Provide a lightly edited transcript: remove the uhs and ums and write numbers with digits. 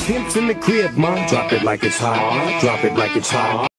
Pimps in the crib, ma. Drop it like it's hot. Drop it like it's hot.